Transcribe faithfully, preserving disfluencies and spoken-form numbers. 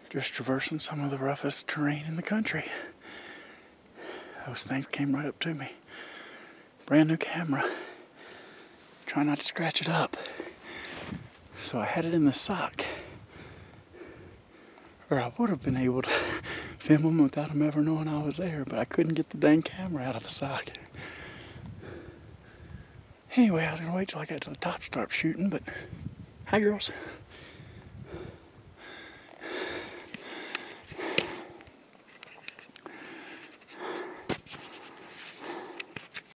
just traversing some of the roughest terrain in the country. Those things came right up to me. Brand new camera. Try not to scratch it up. So I had it in the sock. Or I would have been able to film them without them ever knowing I was there, but I couldn't get the dang camera out of the sock. Anyway, I was gonna wait till I got to the top to start shooting, but hi girls.